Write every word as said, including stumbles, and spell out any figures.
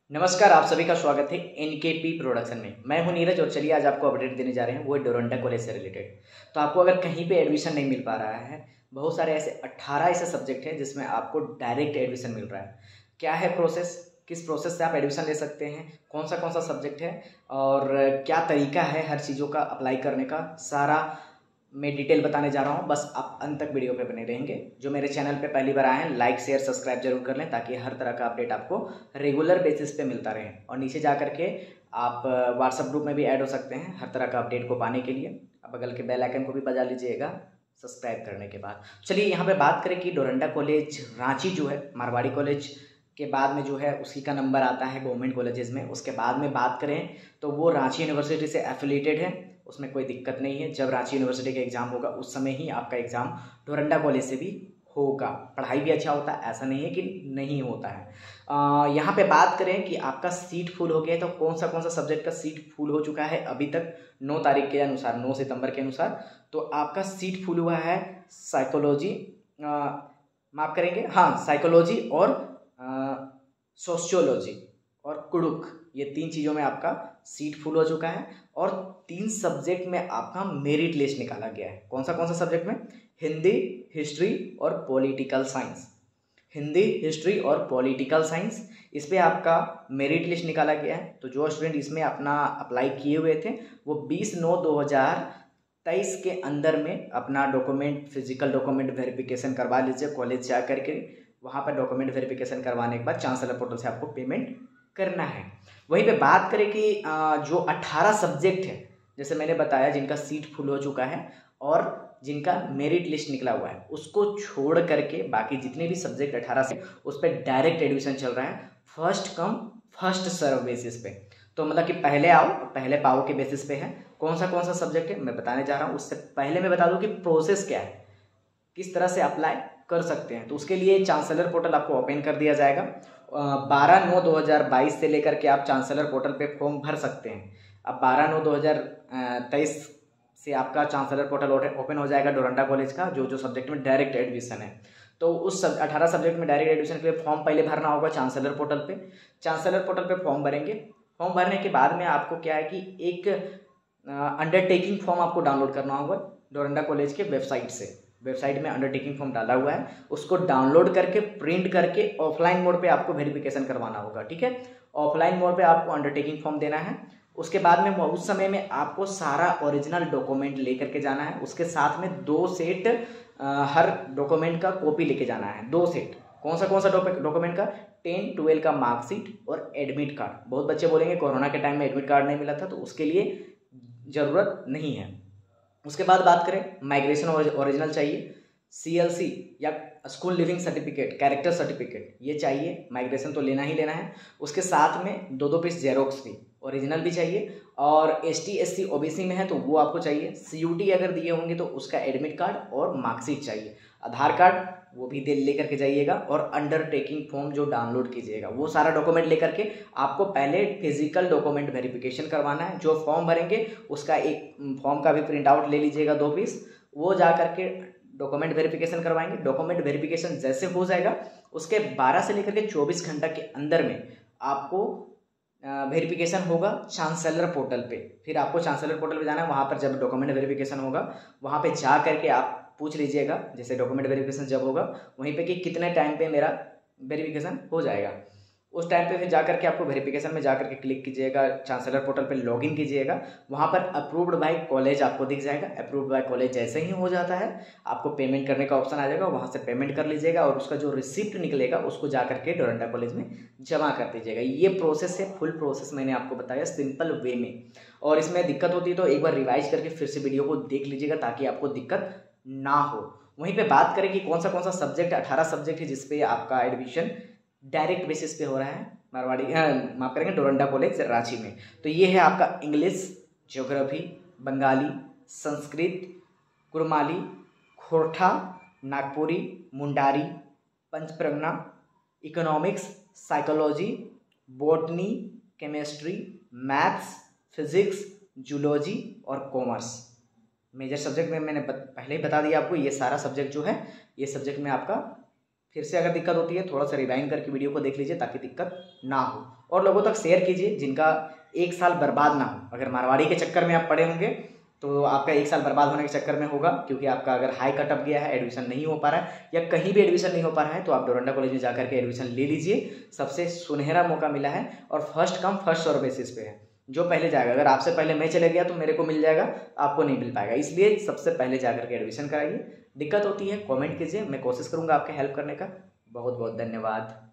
नमस्कार, आप सभी का स्वागत है एनकेपी प्रोडक्शन में। मैं हूं नीरज और चलिए आज आपको अपडेट देने जा रहे हैं वो है डोरंडा कॉलेज से रिलेटेड। तो आपको अगर कहीं पे एडमिशन नहीं मिल पा रहा है, बहुत सारे ऐसे अट्ठारह ऐसे सब्जेक्ट हैं जिसमें आपको डायरेक्ट एडमिशन मिल रहा है। क्या है प्रोसेस, किस प्रोसेस से आप एडमिशन ले सकते हैं, कौन सा कौन सा सब्जेक्ट है और क्या तरीका है हर चीज़ों का अप्लाई करने का, सारा मैं डिटेल बताने जा रहा हूँ। बस आप अंत तक वीडियो पे बने रहेंगे। जो मेरे चैनल पे पहली बार आए हैं, लाइक शेयर सब्सक्राइब जरूर कर लें ताकि हर तरह का अपडेट आपको रेगुलर बेसिस पे मिलता रहे। और नीचे जा करके आप व्हाट्सएप ग्रुप में भी ऐड हो सकते हैं हर तरह का अपडेट को पाने के लिए। आप बगल के बेल आइकन को भी बजा लीजिएगा सब्सक्राइब करने के बाद। चलिए यहाँ पे बात करें कि डोरंडा कॉलेज रांची जो है मारवाड़ी कॉलेज के बाद में जो है उसी का नंबर आता है गवर्नमेंट कॉलेजेस में। उसके बाद में बात करें तो वो रांची यूनिवर्सिटी से एफिलेटेड है, उसमें कोई दिक्कत नहीं है। जब रांची यूनिवर्सिटी का एग्ज़ाम होगा उस समय ही आपका एग्ज़ाम डोरंडा कॉलेज से भी होगा। पढ़ाई भी अच्छा होता है, ऐसा नहीं है कि नहीं होता है। आ, यहाँ पे बात करें कि आपका सीट फुल हो गया है तो कौन सा कौन सा सब्जेक्ट का सीट फुल हो चुका है अभी तक नौ तारीख के अनुसार, नौ सितंबर के अनुसार। तो आपका सीट फुल हुआ है साइकोलॉजी, माफ करेंगे, हाँ साइकोलॉजी और सोशियोलॉजी और कुड़ुक, ये तीन चीज़ों में आपका सीट फुल हो चुका है। और तीन सब्जेक्ट में आपका मेरिट लिस्ट निकाला गया है। कौन सा कौन सा सब्जेक्ट में? हिंदी, हिस्ट्री और पॉलिटिकल साइंस। हिंदी, हिस्ट्री और पॉलिटिकल साइंस, इस पे आपका मेरिट लिस्ट निकाला गया है। तो जो स्टूडेंट इसमें अपना अप्लाई किए हुए थे वो बीस नौ दो हज़ार तेईस के अंदर में अपना डॉक्यूमेंट, फिजिकल डॉक्यूमेंट वेरिफिकेशन करवा लीजिए कॉलेज जा करके। वहाँ पर डॉक्यूमेंट वेरिफिकेशन करवाने के बाद चांसलर पोर्टल से आपको पेमेंट करना है। वहीं पे बात करें कि जो अट्ठारह सब्जेक्ट है, जैसे मैंने बताया, जिनका सीट फुल हो चुका है और जिनका मेरिट लिस्ट निकला हुआ है, उसको छोड़ करके बाकी जितने भी सब्जेक्ट अट्ठारह से उस पर डायरेक्ट एडमिशन चल रहा है, first come first serve basis पे। तो मतलब कि पहले आओ पहले पाओ के बेसिस पे है। कौन सा कौन सा सब्जेक्ट है मैं बताने जा रहा हूँ। उससे पहले मैं बता दूँ कि प्रोसेस क्या है, किस तरह से अप्लाई कर सकते हैं। तो उसके लिए चांसलर पोर्टल आपको ओपन कर दिया जाएगा। बारह नौ दो हज़ार बाईस से लेकर के आप चांसलर पोर्टल पे फॉर्म भर सकते हैं। अब बारह नौ दो हज़ार तेईस से आपका चांसलर पोर्टल ओपन हो जाएगा डोरंडा कॉलेज का, जो जो सब्जेक्ट में डायरेक्ट एडमिशन है। तो उस सब अठारह सब्जेक्ट में डायरेक्ट एडमिशन के लिए फॉर्म पहले भरना होगा चांसलर पोर्टल पे। चांसलर पोर्टल पे फॉर्म भरेंगे। फॉर्म भरने के बाद में आपको क्या है कि एक अंडरटेकिंग फॉर्म आपको डाउनलोड करना होगा डोरंडा कॉलेज के वेबसाइट से। वेबसाइट में अंडरटेकिंग फॉर्म डाला हुआ है, उसको डाउनलोड करके प्रिंट करके ऑफलाइन मोड पे आपको वेरिफिकेशन करवाना होगा। ठीक है, ऑफलाइन मोड पे आपको अंडरटेकिंग फॉर्म देना है। उसके बाद में उस समय में आपको सारा ओरिजिनल डॉक्यूमेंट लेकर के जाना है। उसके साथ में दो सेट आ, हर डॉक्यूमेंट का कॉपी लेके जाना है, दो सेट। कौन सा कौन सा डॉक्यूमेंट का? टेन ट्वेल्व का मार्कशीट और एडमिट कार्ड। बहुत बच्चे बोलेंगे कोरोना के टाइम में एडमिट कार्ड नहीं मिला था, तो उसके लिए ज़रूरत नहीं है। उसके बाद बात करें, माइग्रेशन ओरिजिनल चाहिए, सीएलसी या school leaving certificate, character certificate, ये चाहिए। माइग्रेशन तो लेना ही लेना है। उसके साथ में दो दो पीस जेरोक्स भी ओरिजिनल भी चाहिए। और एसटी एससी ओबीसी में है तो वो आपको चाहिए। सीयूटी अगर दिए होंगे तो उसका एडमिट कार्ड और मार्कशीट चाहिए। आधार कार्ड वो भी दे लेकर के जाइएगा। और अंडरटेकिंग फॉर्म जो डाउनलोड कीजिएगा, वो सारा डॉक्यूमेंट लेकर के आपको पहले फिजिकल डॉक्यूमेंट वेरिफिकेशन करवाना है। जो फॉर्म भरेंगे उसका एक फॉर्म का भी प्रिंट आउट ले लीजिएगा, दो पीस। वो जा करके डॉक्यूमेंट वेरिफिकेशन करवाएंगे। डॉक्यूमेंट वेरिफिकेशन जैसे हो जाएगा उसके बारह से लेकर के चौबीस घंटा के अंदर में आपको वेरिफिकेशन होगा चांसलर पोर्टल पे। फिर आपको चांसलर पोर्टल पे जाना है। वहाँ पर जब डॉक्यूमेंट वेरिफिकेशन होगा वहाँ पे जा करके आप पूछ लीजिएगा, जैसे डॉक्यूमेंट वेरिफिकेशन जब होगा वहीं पे कि कितने टाइम पे मेरा वेरिफिकेशन हो जाएगा। उस टाइम पे फिर जा करके आपको वेरिफिकेशन में जा करके क्लिक कीजिएगा, चांसलर पोर्टल पे लॉगिन कीजिएगा। वहाँ पर अप्रूव्ड बाय कॉलेज आपको दिख जाएगा। अप्रूव्ड बाय कॉलेज जैसे ही हो जाता है आपको पेमेंट करने का ऑप्शन आ जाएगा, वहाँ से पेमेंट कर लीजिएगा और उसका जो रिसिप्ट निकलेगा उसको जा करके डोरंडा कॉलेज में जमा कर दीजिएगा। ये प्रोसेस है, फुल प्रोसेस मैंने आपको बताया सिंपल वे में। और इसमें दिक्कत होती है तो एक बार रिवाइज करके फिर से वीडियो को देख लीजिएगा ताकि आपको दिक्कत ना हो। वहीं पे बात करें कि कौन सा कौन सा सब्जेक्ट, अठारह सब्जेक्ट है जिसपे आपका एडमिशन डायरेक्ट बेसिस पे हो रहा है मारवाड़ी, माफ करेंगे, डोरंडा कॉलेज रांची में। तो ये है आपका English, geography, Bengali, Sanskrit, Kurmali, Khortha, Nagpuri, Mundari, Panchpargana, economics, psychology, botany, chemistry, maths, physics, zoology और कॉमर्स। मेजर सब्जेक्ट में मैंने पहले ही बता दिया आपको, ये सारा सब्जेक्ट जो है ये सब्जेक्ट में आपका फिर से अगर दिक्कत होती है थोड़ा सा रिवाइंड करके वीडियो को देख लीजिए ताकि दिक्कत ना हो, और लोगों तक शेयर कीजिए जिनका एक साल बर्बाद ना हो। अगर मारवाड़ी के चक्कर में आप पढ़े होंगे तो आपका एक साल बर्बाद होने के चक्कर में होगा, क्योंकि आपका अगर हाई कट अप गया है, एडमिशन नहीं हो पा रहा है या कहीं भी एडमिशन नहीं हो पा रहा है, तो आप डोरंडा कॉलेज में जाकर के एडमिशन ले लीजिए। सबसे सुनहरा मौका मिला है और first come first serve basis पे है। जो पहले जाएगा, अगर आपसे पहले मैं चले गया तो मेरे को मिल जाएगा, आपको नहीं मिल पाएगा, इसलिए सबसे पहले जाकर के एडमिशन कराइए। दिक्कत होती है कॉमेंट कीजिए, मैं कोशिश करूँगा आपके हेल्प करने का। बहुत बहुत धन्यवाद।